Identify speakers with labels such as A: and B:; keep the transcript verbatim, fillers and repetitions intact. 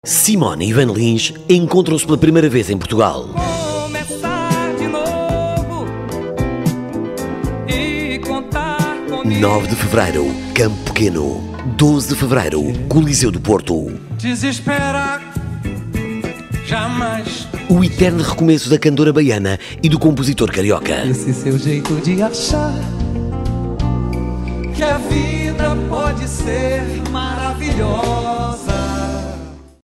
A: Simone e Ivan Lins encontram-se pela primeira vez em Portugal.
B: Começar de novo e contar comigo.
A: nove de fevereiro, Campo Pequeno. doze de fevereiro, Coliseu do Porto.
B: Desesperar jamais.
A: O eterno recomeço da cantora baiana e do compositor carioca.
B: Esse seu jeito de achar que a vida pode ser maravilhosa.